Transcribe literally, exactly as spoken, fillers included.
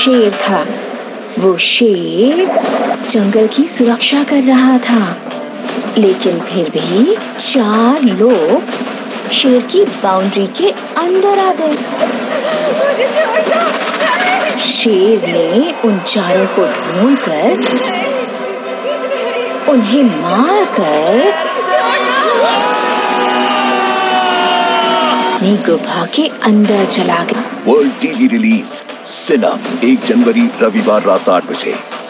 शेर था। वो शेर जंगल की सुरक्षा कर रहा था, लेकिन फिर भी चार लोग शेर की बाउंड्री के अंदर आ गए। शेर ने उन चारों को ढूंढकर उन्हें मारकर अपनी गुफा के अंदर चला गया। वर्ल्ड टीवी रिलीज सिनम एक जनवरी रविवार रात आठ बजे।